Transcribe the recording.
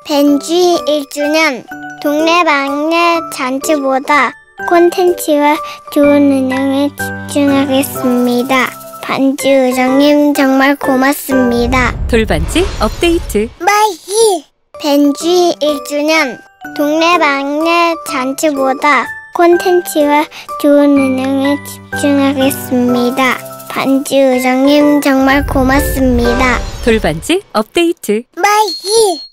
벤쥐 1주년 동네방네 잔치보다 콘텐츠와 좋은 운영에 집중하겠습니다. 반지 의장님 정말 고맙습니다. 돌반지 업데이트. 마이 벤쥐 1주년 동네방네 잔치보다 콘텐츠와 좋은 운영에 집중하겠습니다. 반지 의장님 정말 고맙습니다. 돌반지 업데이트. 마이